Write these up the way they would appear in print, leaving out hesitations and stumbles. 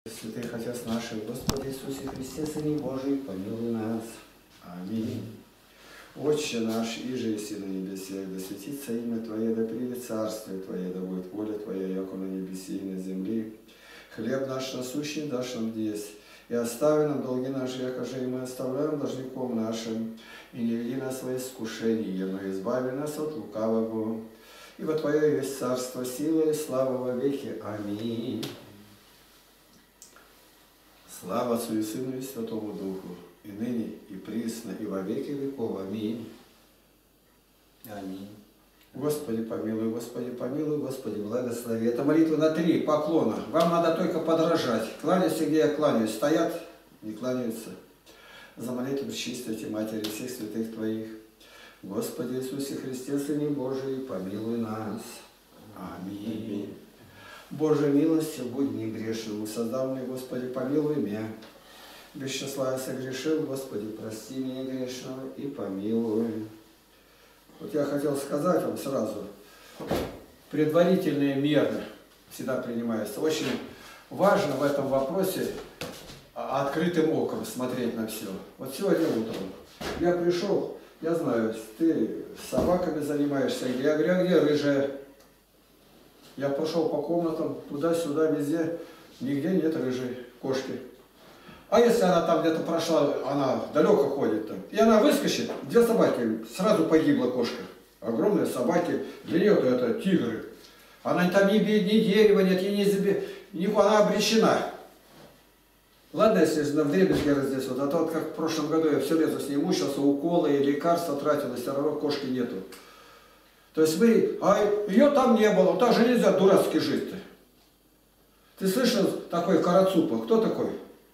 Святых Отец наших, Господи Иисусе Христе, Сыне Божий, помилуй нас. Аминь. Отче наш, иже еси на небесе, да светится имя Твое, да придет царствие Твое, да будет воля Твоя, яко на небесе и на земле. Хлеб наш насущный дашь нам днесь, и остави нам долги наши, якоже и мы оставляем должником нашим, и не веди нас во искушение, но избави нас от лукавого. Ибо Твое есть царство, сила и слава во веки. Аминь. Слава Отцу и Сыну и Святому Духу, и ныне, и присно, и во веки веков. Аминь. Аминь. Господи помилуй, Господи помилуй, Господи благослови. Это молитва на 3 поклона. Вам надо только подражать. Кланяйся, где я кланяюсь. Стоят, не кланяются. За молитву чистой Матери всех святых Твоих. Господи Иисусе Христе, Сыне Божий, помилуй нас. Аминь. Божьей милостью будь мне грешным, создал мне, Господи, помилуй меня. Без числа я согрешил, Господи, прости меня грешного и помилуй. Вот я хотел сказать вам сразу, предварительные меры всегда принимаются. Очень важно в этом вопросе открытым оком смотреть на все. Вот сегодня утром я пришел, я знаю, ты с собаками занимаешься, я говорю, а где рыжая? Я пошел по комнатам, туда-сюда, везде, нигде нет рыжей кошки. А если она там где-то прошла, она далеко ходит там, и она выскочит, 2 собаки, сразу погибла кошка. Огромные собаки, для нее это тигры. Она там ни дерева нет, она обречена. Ладно, если на вдребезги здесь, вот, а то вот как в прошлом году я все лето с ней мучился, уколы и лекарства тратил, и все равно кошки нету. То есть вы, а ее там не было, так же нельзя дурацки жить-то. Ты слышал такой Карацупа? Кто такой?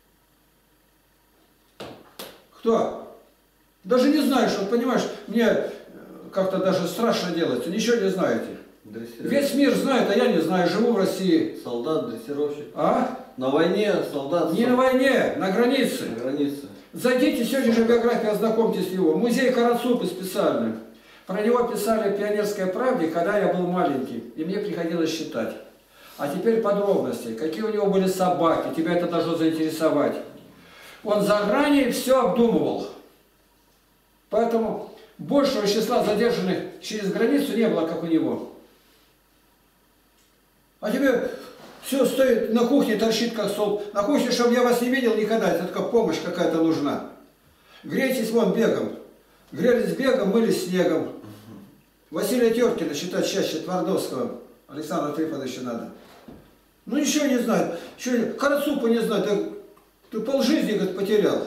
Кто? Даже не знаешь, вот понимаешь, мне как-то даже страшно делать, ничего не знаете. Весь мир знает, а я не знаю, живу в России. Солдат, дрессировщик. А? На войне солдат. Не на войне, на границе. На границе. Зайдите сегодня же в биографию, ознакомьтесь с его. Музей Карацупы специальный. Про него писали в «Пионерской правде», когда я был маленький, и мне приходилось считать. А теперь подробности. Какие у него были собаки, тебя это должно заинтересовать. Он заранее все обдумывал. Поэтому большего числа задержанных через границу не было, как у него. А тебе все стоит на кухне, торчит как стол. На кухне, чтобы я вас не видел никогда, это только помощь какая-то нужна. Грейтесь вон бегом. Грелись бегом, мылись снегом. Василия Теркина считать чаще Твардовского. Александра Трифоновича надо. Ну ничего не знает. Карацупа не знает. Ты полжизни, говорит, потерял.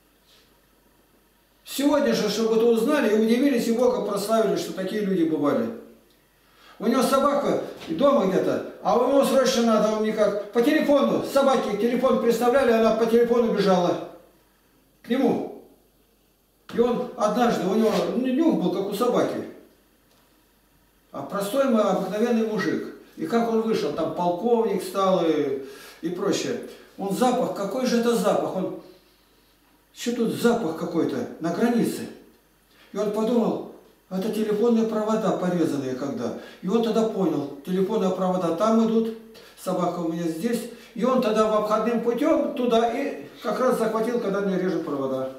Сегодня же, чтобы это узнали и удивились, и Бога прославили, что такие люди бывали. У него собака дома где-то, а у него срочно надо, он никак. По телефону, собаке телефон представляли, она по телефону бежала к нему. И он однажды, у него нюх был, как у собаки. А простой обыкновенный мужик. И как он вышел, там полковник стал и прочее. Он запах, какой же это запах? Он, что тут запах какой-то на границе? И он подумал, это телефонные провода порезанные когда. И он тогда понял, телефонные провода там идут, собака у меня здесь. И он тогда обходным путем туда и как раз захватил, когда мне режут провода.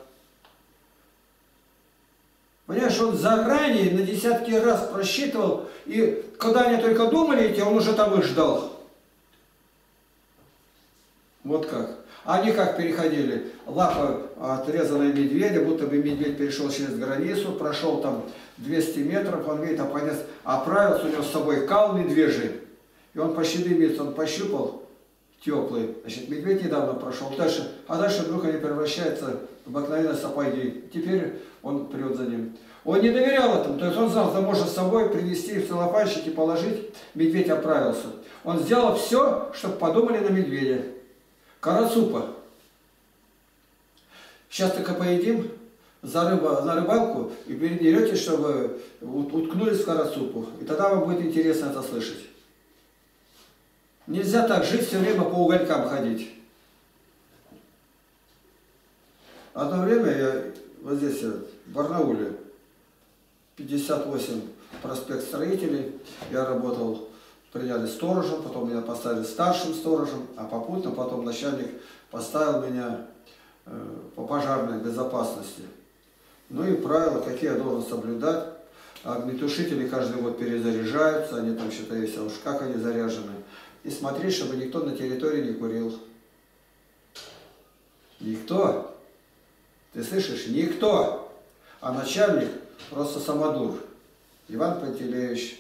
Понимаешь, он заранее на десятки раз просчитывал, и когда они только думали идти, он уже там их ждал. Вот как. Они как переходили? Лапа отрезанная медведя, будто бы медведь перешел через границу, прошел там 200 метров, он видит, оправился, у него с собой кал медвежий, и он почти дымится, он пощупал, теплый. Значит, медведь недавно прошел дальше, а дальше вдруг они превращаются в обыкновенные сапоги. Теперь он прет за ним. Он не доверял этому, то есть он знал, что можно с собой принести в целлофанчик и положить, медведь оправился. Он сделал все, чтобы подумали на медведя. Карацупа. Сейчас только поедим на рыбалку и берете, чтобы уткнулись в карацупу. И тогда вам будет интересно это слышать. Нельзя так жить, все время по уголькам ходить. Одно время я вот здесь, в Барнауле, 58 проспект Строителей, я работал приняли сторожем, потом меня поставили старшим сторожем, а попутно потом начальник поставил меня по пожарной безопасности. Ну и правила, какие я должен соблюдать. Огнетушители каждый год перезаряжаются, они там считаются, а уж как они заряжены. И смотреть, чтобы никто на территории не курил. Никто. Ты слышишь? Никто. А начальник просто самодур. Иван Пантелеевич.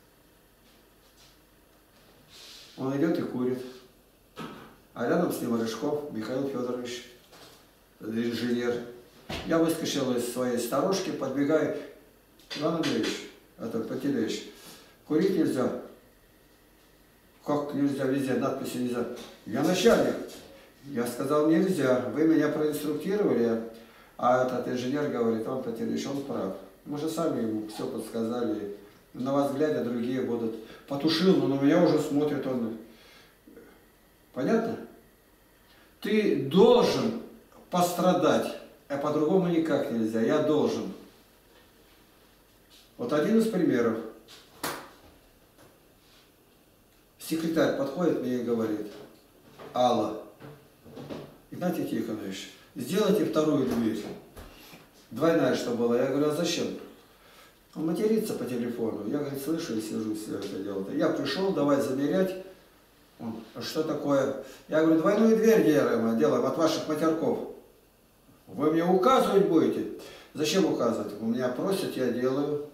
Он идет и курит. А рядом с ним Рыжков Михаил Федорович, инженер. Я выскочил из своей сторожки, подбегаю. Иван Андреевич, это Пантелеевич, курить нельзя. Как нельзя? Везде надписи нельзя. Я начальник. Я сказал, нельзя. Вы меня проинструктировали, а этот инженер говорит, Иван Пантелеевич, он прав. Мы же сами ему все подсказали. На вас глядя, другие будут. Потушил, но на меня уже смотрит он. Понятно? Ты должен пострадать, а по-другому никак нельзя. Я должен. Вот один из примеров. Секретарь подходит мне и говорит, Алла, Игнатий Тихонович, сделайте вторую дверь. Двойная, что была. Я говорю, а зачем? Он матерится по телефону. Я, говорит, слышу и сижу, все это дело. Я пришел, давай замерять. Он, а что такое? Я говорю, двойную дверь делаем от ваших матерков. Вы мне указывать будете? Зачем указывать? У меня просят, я делаю.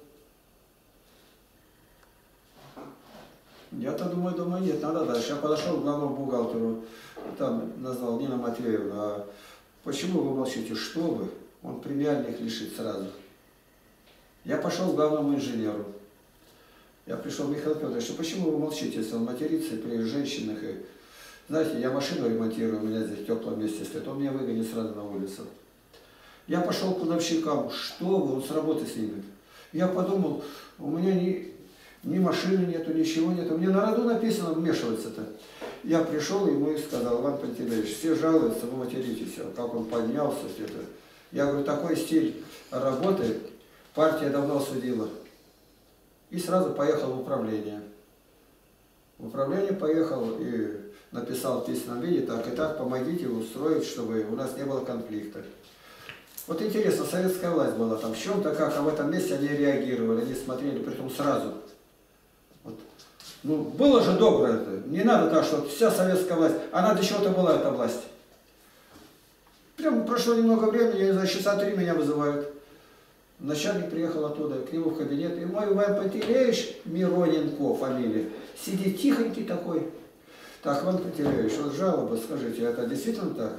Я-то думаю, нет, надо дальше. Я подошел к главному бухгалтеру, там назвал Нина Матвеевна, а почему вы молчите? Что вы? Он премиальных лишит сразу. Я пошел к главному инженеру. Я пришел, Михаил Федорович, а почему вы молчите, если он матерится при женщинах? И... Знаете, я машину ремонтирую, у меня здесь в теплом месте стоит, он меня выгонит сразу на улицу. Я пошел к кладовщикам, что вы, он с работы снимет. Я подумал, у меня ни машины нету, ничего нету. Мне на роду написано, вмешиваться-то. Я пришел ему и сказал, Иван Пантелеевич, все жалуются, вы материтесь, как он поднялся. Это. Я говорю, такой стиль работы партия давно осудила. И сразу поехал в управление. В управление поехал и написал в письменном виде, так и так, помогите устроить, чтобы у нас не было конфликта. Вот интересно, советская власть была там в чем-то, как, а в этом месте они реагировали, они смотрели, притом сразу. Вот. Ну, было же доброе это. Не надо так, что вся советская власть, она для чего-то была, эта власть. Прям прошло немного времени, я не знаю, часа 3 меня вызывают. Начальник приехал оттуда, к нему в кабинет, и мой Иван Пантелеевич, Мироненко фамилия, сидит тихонький такой. Так, Иван Пантелеевич, вот жалоба, скажите, это действительно так?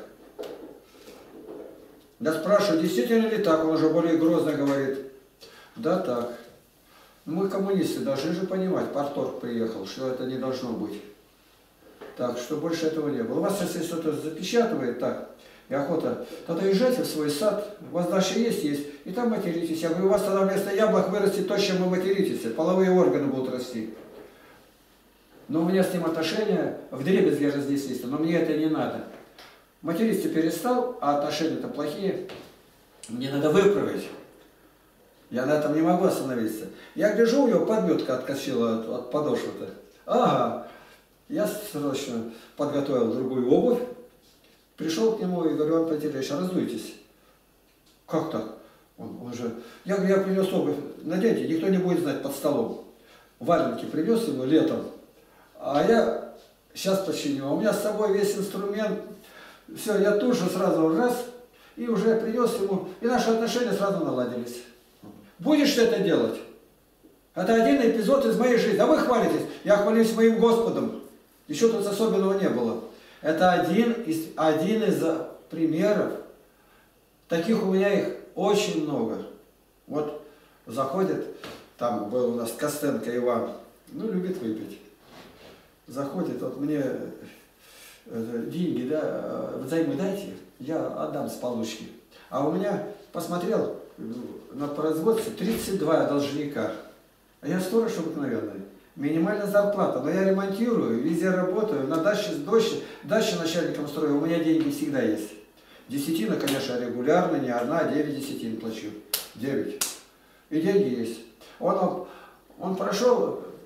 Я спрашиваю, действительно ли так? Он уже более грозно говорит. Да, так. Мы, коммунисты, должны же понимать, парторг приехал, что это не должно быть. Так, что больше этого не было. У вас, если что-то запечатывает, так, и охота, тогда езжайте в свой сад, у вас дальше есть, и там материтесь. Я говорю, у вас тогда вместо яблок вырастет то, чем вы материтесь, половые органы будут расти. Но у меня с ним отношения, вдребезги же здесь есть, но мне это не надо. Материться перестал, а отношения-то плохие, мне надо выправить. Я на этом не могу остановиться. Я гляжу, у него подметка откосила от подошвы-то. Ага. Я срочно подготовил другую обувь. Пришел к нему и говорю, Иван Пантелеевич, раздуйтесь. Как так? Он же... Я говорю, я принес обувь. Наденьте, никто не будет знать под столом. Валенки принес ему летом. А я сейчас починю. У меня с собой весь инструмент. Все, я тут же сразу раз. И уже принес ему. И наши отношения сразу наладились. Будешь ты это делать? Это один эпизод из моей жизни. А вы хвалитесь. Я хвалюсь моим Господом. Еще тут особенного не было. Это один из примеров. Таких у меня их очень много. Вот заходит, там был у нас Костенко Иван, ну любит выпить. Заходит, вот мне деньги, да, взаймы дайте, я отдам с получки. А у меня, посмотрел, на производстве 32 должника. А я сторож обыкновенный. Минимальная зарплата, но я ремонтирую, везде работаю, на даче начальником строю, у меня деньги всегда есть. Десятина, конечно, регулярно, не одна, а 9 десятин плачу. 9. И деньги есть. Он прошел,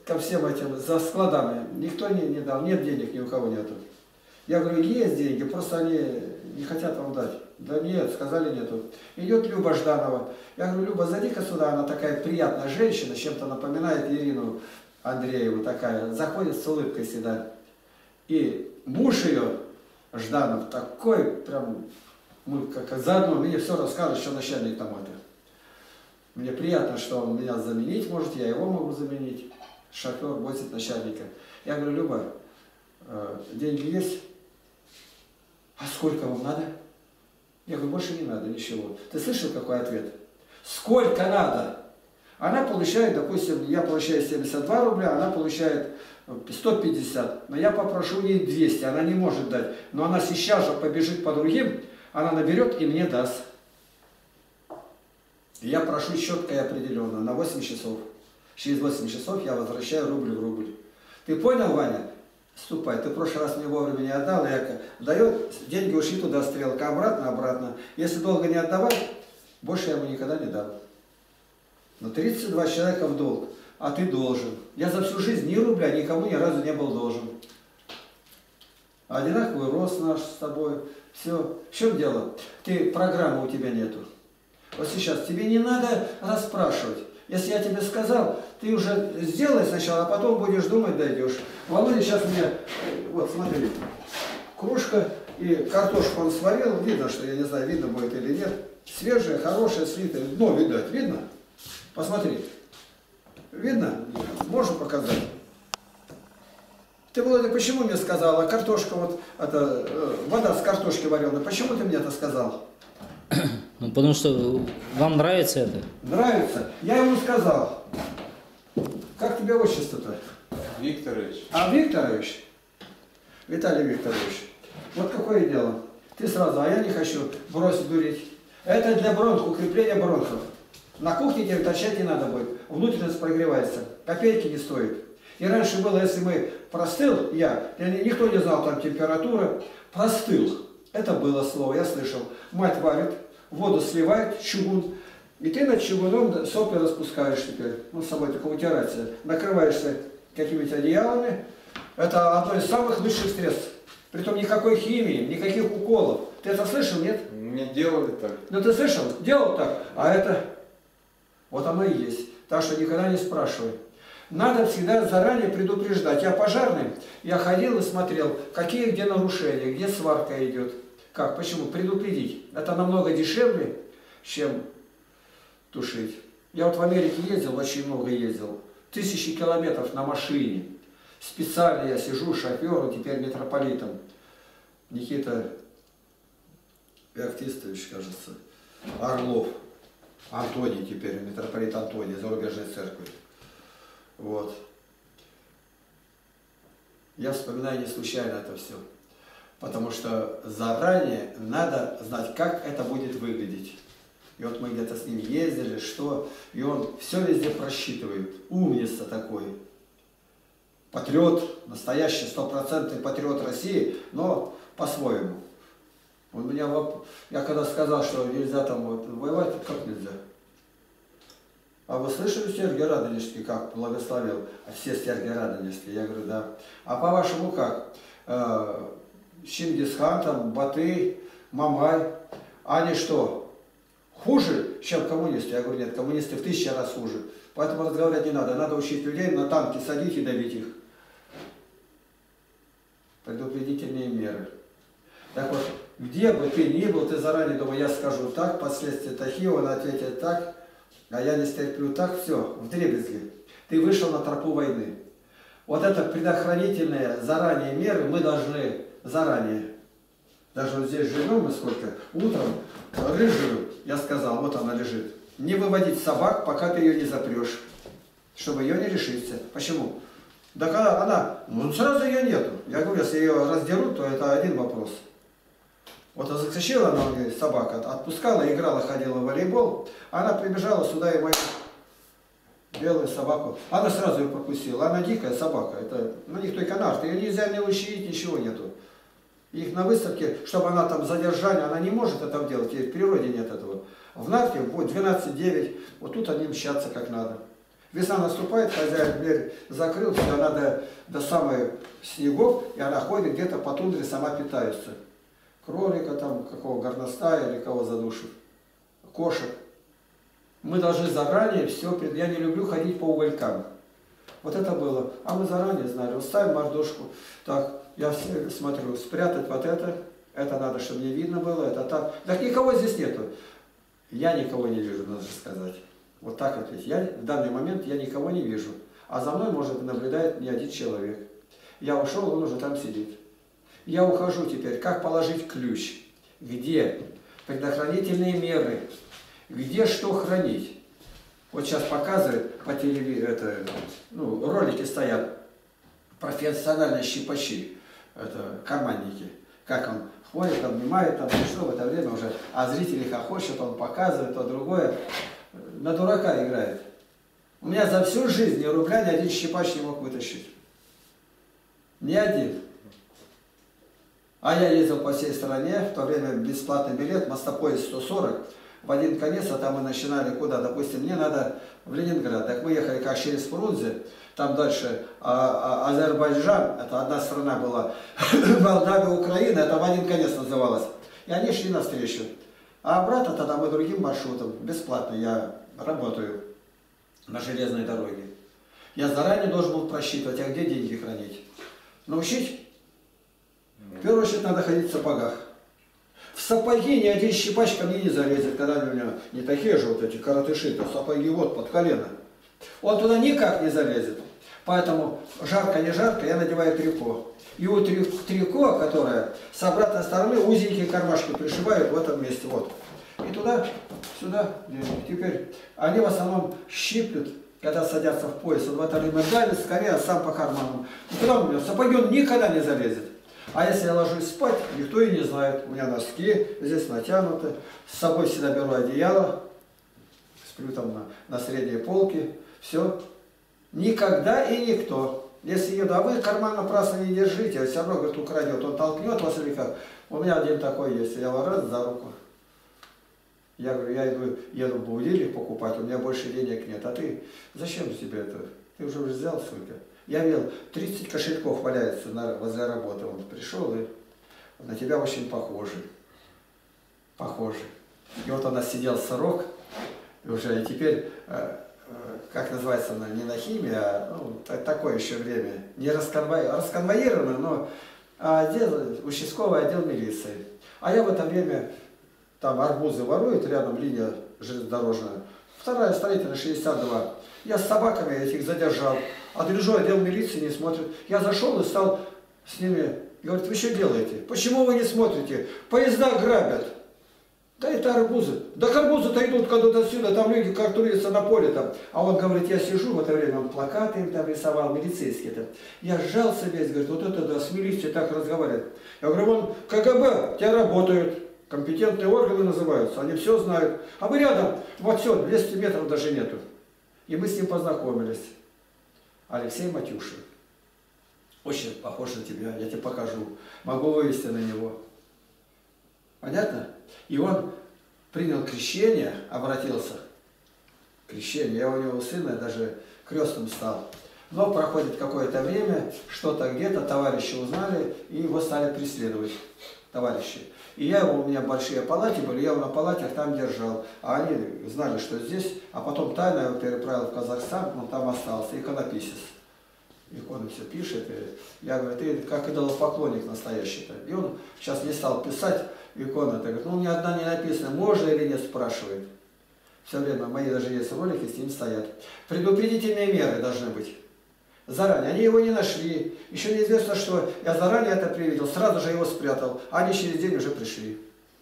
ко всем этим за складами. Никто не дал, нет денег, ни у кого нету. Я говорю, есть деньги, просто они не хотят вам дать. Да нет, сказали нету. Идет Люба Жданова. Я говорю, Люба, зайди-ка сюда, она такая приятная женщина, чем-то напоминает Ирину Андрееву такая. Заходит с улыбкой всегда. И муж ее, Жданов, такой прям, мы как заодно, мне все расскажет, что начальник там это. Мне приятно, что он меня заменить может, я его могу заменить. Шофер возит начальника. Я говорю, Люба, деньги есть? А сколько вам надо? Я говорю, больше не надо ничего. Ты слышал, какой ответ? Сколько надо? Она получает, допустим, я получаю 72 рубля, она получает 150. Но я попрошу ей 200, она не может дать. Но она сейчас же побежит по другим, она наберет и мне даст. И я прошу четко и определенно, на 8 часов. Через 8 часов я возвращаю рубль в рубль. Ты понял, Ваня? Ступай, ты в прошлый раз мне вовремя не отдал, я дает, деньги ушли туда, стрелка, обратно. Если долго не отдавать, больше я ему никогда не дам. Но 32 человека в долг, а ты должен. Я за всю жизнь ни рубля никому ни разу не был должен. Одинаковый рост наш с тобой. Все. В чем дело? Программы у тебя нету. Вот сейчас тебе не надо расспрашивать. Если я тебе сказал, ты уже сделай сначала, а потом будешь думать, дойдешь. Володя сейчас мне, вот смотри, кружка и картошку он сварил, видно, что я не знаю, видно будет или нет. Свежая, хорошая, слитая, дно видать, видно? Посмотри. Видно? Можно показать? Ты, Володя, почему мне сказала, картошка, вот, вода с картошки вареная, почему ты мне это сказал? Ну, потому что вам нравится это? Нравится? Я ему сказал. Как тебе отчество-то? Викторович. А Викторович? Виталий Викторович. Вот какое дело. Ты сразу, а я не хочу, бросить дурить. Это для бронхов, укрепления бронхов. На кухне тебе точать не надо будет. Внутренность прогревается. Копейки не стоит. И раньше было, если мы простыл, никто не знал там температуры, простыл. Это было слово, я слышал. Мать варит, воду сливает, чугун. И ты над чугуном сопли распускаешь теперь. Ну, с собой только утираться. Накрываешься какими-то одеялами. Это одно из самых лучших средств. Притом никакой химии, никаких уколов. Ты это слышал, нет? Мне делали так. Ну ты слышал? Делал так. А это... Вот оно и есть. Так что никогда не спрашивай. Надо всегда заранее предупреждать. Я пожарный, я ходил и смотрел, какие где нарушения, где сварка идет. Как, почему? Предупредить. Это намного дешевле, чем тушить. Я вот в Америке ездил, очень много ездил. 1000 километров на машине. Специально я сижу шофером, теперь митрополитом. Никита Феоктистович, кажется, Орлов. Антоний теперь, митрополит Антоний, зарубежной церкви. Вот. Я вспоминаю не случайно это все. Потому что заранее надо знать, как это будет выглядеть. И вот мы где-то с ним ездили, что, и он все везде просчитывает. Умница такой. Патриот, настоящий, стопроцентный патриот России, но по-своему. Он меня, я когда сказал, что нельзя там воевать, как нельзя? А вы слышали, Сергий Радонежский как благословил? А все Сергий Радонежский, я говорю, да. А по-вашему как? Чингисхан, там, Батый, Мамай, они что, хуже, чем коммунисты? Я говорю, нет, коммунисты в 1000 раз хуже. Поэтому разговаривать не надо, надо учить людей на танки садить и давить их. Предупредительные меры. Так вот, где бы ты ни был, ты заранее думаешь, я скажу так, последствия такие, он ответит так, а я не стерплю так, все, вдребезги. Ты вышел на тропу войны. Вот это предохранительные заранее меры мы должны заранее. Даже вот здесь живем мы сколько, утром рыжую, я сказал, вот она лежит. Не выводить собак, пока ты ее не запрешь, чтобы ее не лишиться. Почему? Да когда она, ну сразу ее нету. Я говорю, если ее раздерут, то это один вопрос. Вот заскочила она, говорит, собака, отпускала, играла, ходила в волейбол. Она прибежала сюда и мою белую собаку. Она сразу ее пропустила. Она дикая собака. Это, ну, никто и канар. Ее нельзя не учить, ничего нету. Их на выставке, чтобы она там задержание, она не может этого делать. И в природе нет этого. В нарке будет 12-9. Вот тут они мчатся как надо. Весна наступает, хозяин дверь закрыл, все, она до самых снегов, и она ходит где-то по тундре, сама питается. Кролика там, какого горностая или кого задушит, кошек. Мы должны заранее все, я не люблю ходить по уголькам. Вот это было. А мы заранее знали, вот ставим мордушку, так, я все смотрю, спрятать вот это надо, чтобы не видно было, это так. Так никого здесь нету. Я никого не вижу, надо сказать. Вот так вот ведь. В данный момент я никого не вижу. А за мной, может, наблюдает не один человек. Я ушел, он уже там сидит. Я ухожу теперь. Как положить ключ? Где предохранительные меры? Где что хранить? Вот сейчас показывают по телевизору, ролики стоят, профессиональные щипачи, это карманники. Как он ходит, обнимает, там пришло в это время уже, а зрители хохочут, он показывает, то другое. На дурака играет. У меня за всю жизнь ни рубля ни один щипач не мог вытащить. Ни один. А я ездил по всей стране, в то время бесплатный билет, мостопоезд 140, в один конец, а там мы начинали куда? Допустим, мне надо в Ленинград. Так мы ехали как через Фрунзе, там дальше Азербайджан, это одна страна была, Молдавия, Украина, это в один конец называлось. И они шли навстречу. А обратно тогда мы другим маршрутом, бесплатно я работаю на железной дороге. Я заранее должен был просчитывать, а где деньги хранить. Научить? В первую очередь надо ходить в сапогах. В сапоги ни один щипач ко мне не залезет, когда они у меня не такие же вот эти коротыши, то сапоги вот под колено. Он туда никак не залезет. Поэтому жарко, не жарко, я надеваю трико. И у трико, которое с обратной стороны узенькие кармашки пришивают в этом месте. Вот. И туда, сюда. Теперь они в основном щиплют, когда садятся в пояс. Он в это время давит, скорее, а сам по карману. И куда у меня? В сапоги он никогда не залезет. А если я ложусь спать, никто и не знает. У меня носки здесь натянуты. С собой всегда беру одеяло. Сплю там на средней полке. Все. Никогда и никто. Если еду, а вы карман напрасно не держите, а все равно, говорит, украдет, он толкнет вас или как. У меня один такой есть, я его раз за руку. Я говорю, я еду в будильник покупать, у меня больше денег нет. А ты, зачем тебе это? Ты уже взял столько. Я видел, 30 кошельков валяется возле работы. Он пришел и на тебя очень похожий. Похожий. И вот у нас сидел сырок, уже и теперь... как называется она, не на химии, а такое еще время, не расконвоировано, но участковый отдел милиции. А я в это время, там арбузы воруют, рядом линия железнодорожная, вторая строительная, 62. Я с собаками этих задержал, а гляжу, отдел милиции не смотрит. Я зашел и стал с ними, говорит, вы что делаете? Почему вы не смотрите? Поезда грабят. Да это арбузы. Да арбузы-то идут когда-то отсюда, там люди как трудятся на поле там. А он говорит, я сижу, в это время он плакаты им там рисовал, милицейские-то. Я сжался весь, говорит, вот это да, с милицией так разговаривает. Я говорю, вон КГБ, те работают, компетентные органы называются, они все знают. А мы рядом, вот все, 200 метров даже нету. И мы с ним познакомились. Алексей Матюшин. Очень похож на тебя, я тебе покажу. Могу вывести на него. Понятно? И он принял крещение, обратился. Крещение. Я у него сына даже крестным стал. Но проходит какое-то время, что-то где-то, товарищи узнали, и его стали преследовать. Товарищи. И я его, у меня большие палати были, я его на палатях там держал. А они знали, что здесь, а потом тайно его переправил в Казахстан, он там остался, иконописец. Иконы все пишет. И я говорю, ты как идолопоклонник настоящий-то. И он сейчас не стал писать иконы. Говорит, ну, ни одна не написана, можно или нет, спрашивает. Все время, мои даже есть ролики, с ним стоят. Предупредительные меры должны быть. Заранее. Они его не нашли. Еще неизвестно, что я заранее это привидел, сразу же его спрятал. А они через день уже пришли.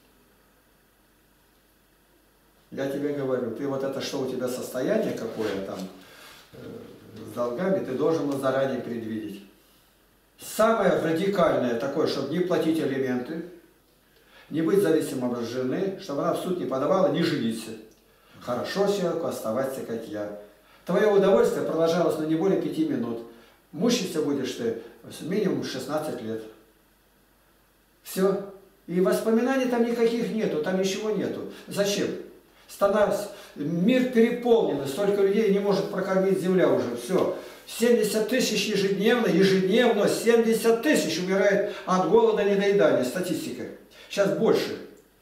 Я тебе говорю, ты вот это, что у тебя состояние какое там, с долгами, ты должен был заранее предвидеть. Самое радикальное такое, чтобы не платить алименты, не быть зависимым от жены, чтобы она в суд не подавала, не жениться. Хорошо человеку оставаться, как я. Твое удовольствие продолжалось на не более 5 минут. Мучиться будешь ты минимум 16 лет. Все. И воспоминаний там никаких нету, там ничего нету. Зачем? Мир переполнен, столько людей не может прокормить земля уже. Все. 70 тысяч ежедневно, 70 тысяч умирает от голода, недоедания. Статистика. Сейчас больше.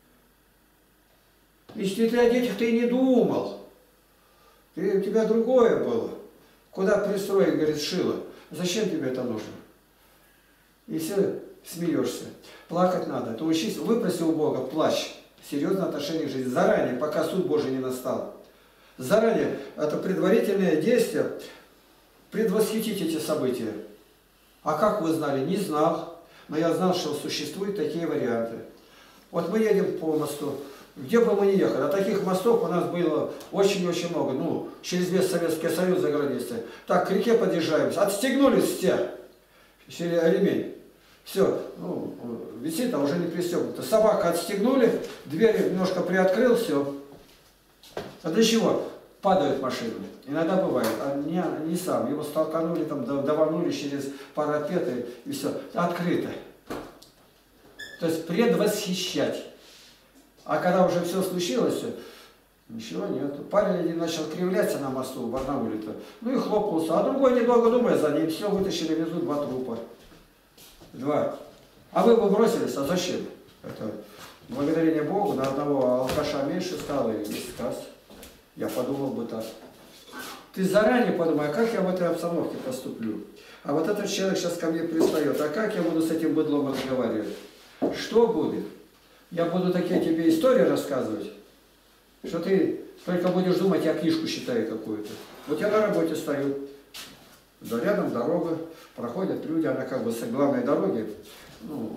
Если ты о детях ты и не думал. У тебя другое было. Куда пристроить, говорит, шило. Зачем тебе это нужно? И все, смеешься. Плакать надо. Ты учись, выпроси у Бога, плачь. Серьезное отношение к жизни. Заранее, пока суд Божий не настал. Заранее, это предварительное действие, предвосхитить эти события. А как вы знали? Не знал. Но я знал, что существуют такие варианты. Вот мы едем по мосту. Где бы мы ни ехали, а таких мостов у нас было очень-очень много. Ну, через весь Советский Союз за границей. Так, к реке подъезжаем. Отстегнулись все. Ремень. Все, ну, висит, а уже не пристегнуто. Собака отстегнули, дверь немножко приоткрыл, все. А для чего? Падают машины. Иногда бывает. А не сам. Его столканули, там, даванули через парапеты и все. Открыто. То есть предвосхищать. А когда уже все случилось, ничего нет. Парень один начал кривляться на мосту в Барнауле-то. Ну и хлопнулся. А другой, недолго думая, за ним все вытащили, везут 2 трупа. 2. А вы бы бросились, а зачем? Это благодарение Богу, на одного алкаша меньше стало, и есть сказ. Я подумал бы так. Ты заранее подумай, а как я в этой обстановке поступлю? А вот этот человек сейчас ко мне пристает, а как я буду с этим быдлом разговаривать? Что будет? Я буду такие тебе истории рассказывать, что ты только будешь думать, я книжку читаю какую-то. Вот я на работе стою, да рядом дорога, проходят люди, она как бы с главной дороги, ну,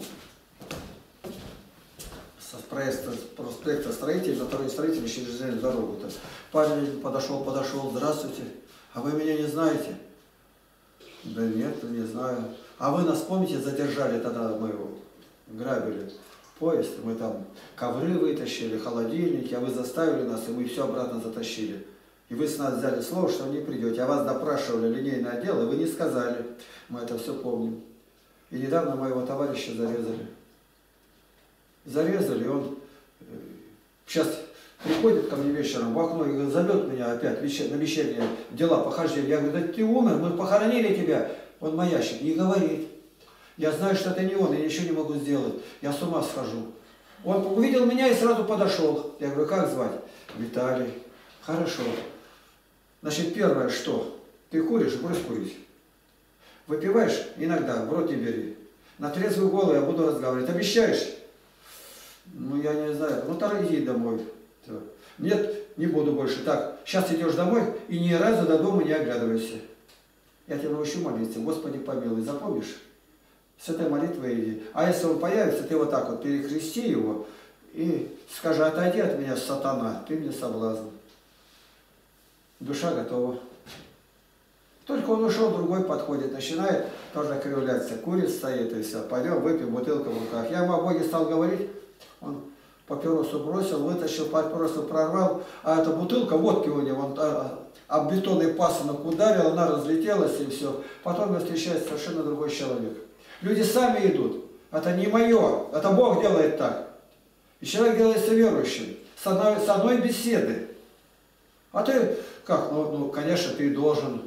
со проспекта строителей, на второй строитель через дорогу-то. Парень подошел, здравствуйте, а вы меня не знаете? Да нет, не знаю. А вы нас, помните, задержали тогда, мы его грабили. Поезд, мы там ковры вытащили, холодильники, а вы заставили нас, и мы все обратно затащили. И вы с нас взяли слово, что не придете. А вас допрашивали линейное отдел, и вы не сказали. Мы это все помним. И недавно моего товарища зарезали. Зарезали, и он сейчас приходит ко мне вечером в окно и зовет меня опять на вечерние дела, похождения. Я говорю, да ты умер, мы похоронили тебя. Он маящик, не говорит. Я знаю, что это не он, я ничего не могу сделать. Я с ума схожу. Он увидел меня и сразу подошел. Я говорю, как звать? Виталий. Хорошо. Значит, первое, что? Ты куришь, брось курить. Выпиваешь? Иногда, в рот не бери. На трезвую голову я буду разговаривать. Обещаешь? Ну, я не знаю. Ну, тогда иди домой. Все. Нет, не буду больше. Так, сейчас идешь домой и ни разу до дома не оглядывайся. Я тебя научу молиться. Господи, помилуй. Запомнишь? С этой молитвой иди. А если он появится, ты вот так вот перекрести его и скажи, отойди от меня, сатана, ты мне соблазн. Душа готова. Только он ушел, другой подходит, начинает тоже кривляться. Курит, стоит и все. Пойдем, выпьем, бутылка в руках. Я ему о Боге стал говорить, он папиросу бросил, вытащил, папиросу прорвал, а эта бутылка водки у него, он об бетонный пасынок ударил, она разлетелась и все. Потом мне встречается совершенно другой человек. Люди сами идут. Это не мое. Это Бог делает так. И человек делается верующим. С одной беседы. А ты, как? Ну, конечно, ты должен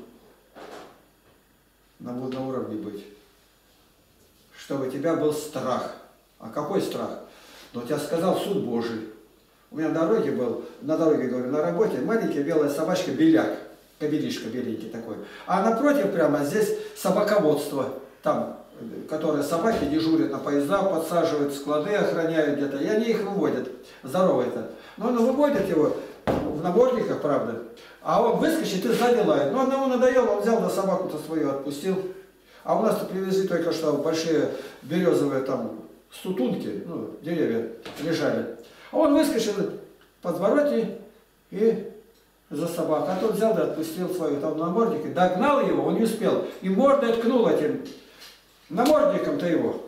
на уровне быть. Чтобы у тебя был страх. А какой страх? Ну, я сказал, суд Божий. У меня на дороге был, говорю, на работе маленькая белая собачка, беляк. Кобелишка беленький такой. А напротив прямо здесь собаководство. Там которые собаки дежурят на поезда, подсаживают, склады охраняют где-то, и они их выводят. Здоровый-то. Но он выводит его в наборниках, правда, а он выскочит и сзади лает. Но одному надоело, он взял, да собаку-то свою отпустил. А у нас-то привезли только что большие березовые там сутунки, ну, деревья лежали. А он выскочил под звороте и за собаку. А тот взял, да отпустил свою там наборник, и догнал его, он не успел. И мордой ткнул этим намордником-то его.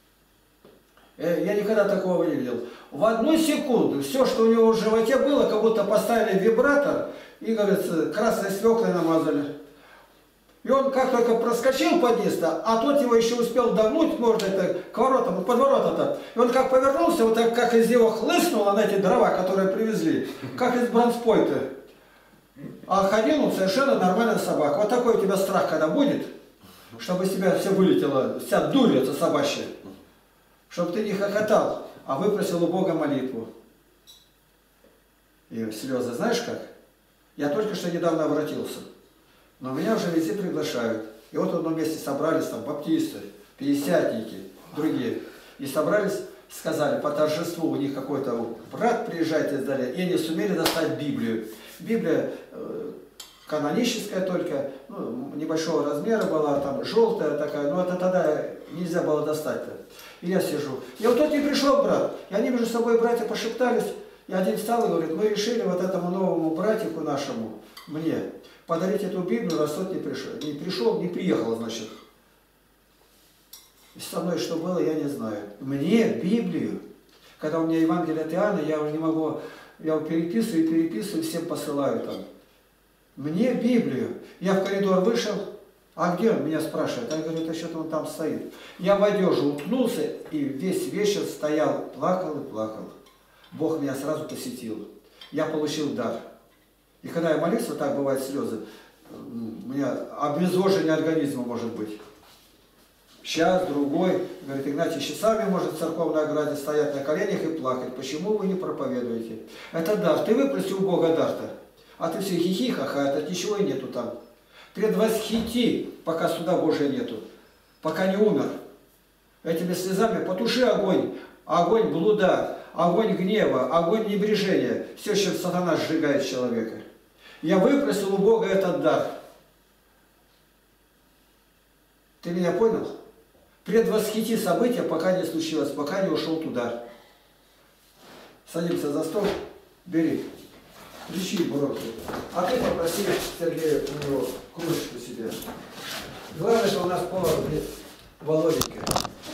Я никогда такого не видел. В одну секунду все, что у него в животе было, как будто поставили вибратор и, говорится, красной свеклой намазали. И он как только проскочил подъезд, а тот его еще успел давнуть, можно это, к воротам, под ворота-то. И он как повернулся, вот так, как из него хлыстнуло на эти дрова, которые привезли, как из бронспойта. А ходил он совершенно нормальная собака. Вот такой у тебя страх, когда будет, чтобы из тебя все вылетело, вся дурь эта собачья. Чтобы ты не хохотал, а выпросил у Бога молитву. И слезы, знаешь как? Я только что недавно обратился. Но меня уже везде приглашают. И вот в одном месте собрались там баптисты, пятидесятники, другие. И собрались, сказали, по торжеству у них какой-то брат приезжает издали, и они сумели достать Библию. Библия каноническая только, ну, небольшого размера была, там желтая такая, но это тогда нельзя было достать-то. И я сижу. И вот тот не пришел брат. И они между собой, братья, пошептались. И один встал и говорит, мы решили вот этому новому братику нашему, мне, подарить эту Библию, раз тот не пришел, не приехал, значит. И со мной что было, я не знаю. Мне Библию, когда у меня Евангелие от Иоанна, я уже не могу, я переписываю, всем посылаю там. Мне Библию. Я в коридор вышел, а где он? Меня спрашивает. Я говорю, это что-то он там стоит. Я в одежду уткнулся и весь вечер стоял, плакал и плакал. Бог меня сразу посетил. Я получил дар. И когда я молился, так бывают слезы, у меня обезвоживание организма может быть. Сейчас, другой, говорит, Игнатий, часами может в церковной ограде стоять на коленях и плакать. Почему вы не проповедуете? Это дар. Ты выпроси у Бога дар-то. А ты все хихи, ха-ха, это ничего и нету там. Предвосхити, пока суда Божия нету. Пока не умер. Этими слезами потуши огонь. Огонь блуда, огонь гнева, огонь небрежения. Все, чем сатана сжигает человека. Я выпросил у Бога этот дар. Ты меня понял? Предвосхити события, пока не случилось, пока не ушел туда. Садимся за стол, бери. Кричи, буроки. А ты попроси Сергея у него кружечку себе. Главное, что у нас повар Володенька.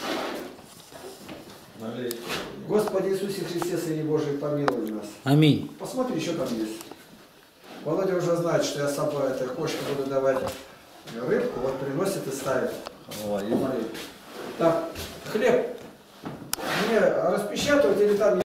Господи Иисусе Христе, Сыне Божий, помилуй нас. Аминь. Посмотри, что там есть. Володя уже знает, что я с собой этой кошке буду давать рыбку, вот приносит и ставит. Ой, так, хлеб мне распечатывать или там